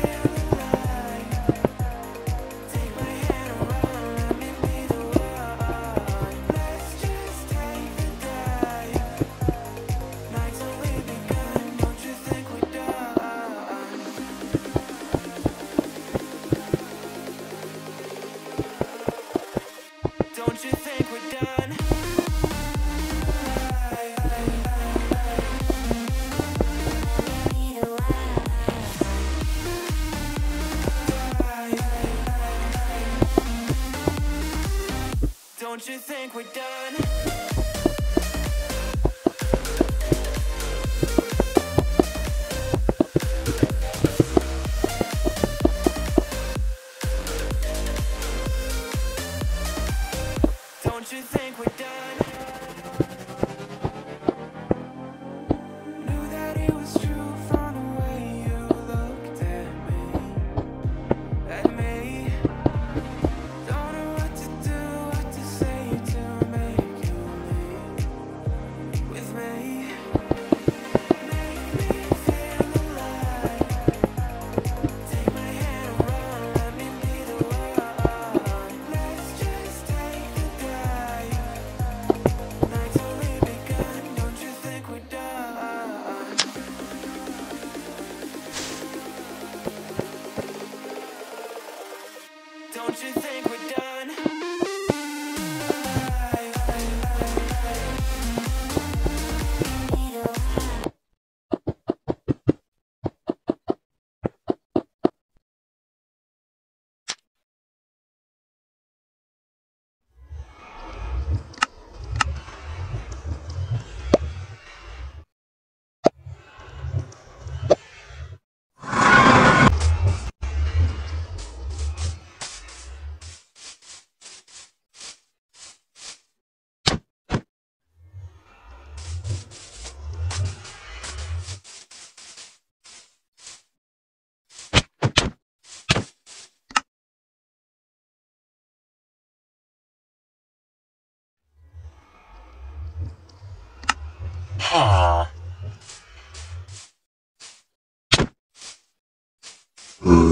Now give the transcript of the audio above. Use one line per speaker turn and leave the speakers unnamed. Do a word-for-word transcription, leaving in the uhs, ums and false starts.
Don't you think we're done? Don't you think we're done? Don't you think we're done? Knew that it was true from the way you looked at me, at me. Don't know what to do, what to say to make you leave with me. Make me feel alive. Take my hand and run, let me be the one. Let's just take the drive. Night's only begun, don't you think we're done? Don't you think we're done?
Ah.